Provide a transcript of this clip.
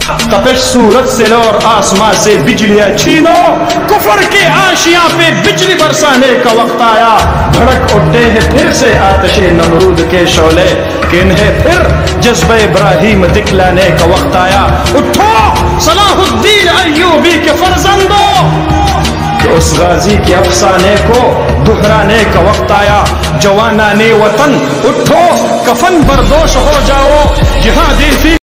तपिश सूरज से लो और आसमां से बिजलियां छीनो, कुफर के आशियां पे बिजली बरसाने का वक्त आया। भड़क उठे हैं फिर से आतिशे नमरूद के शोले, कि इन्हें फिर जज्बे इब्राहिम दिखलाने का वक्त आया। उठो सलाहुद्दीन अय्यूबी के फर्जंदो, उस गाजी के अफसाने को दोहराने का वक्त आया। जवानाने वतन उठो, कफन बरदोश हो जाओ, जिहादी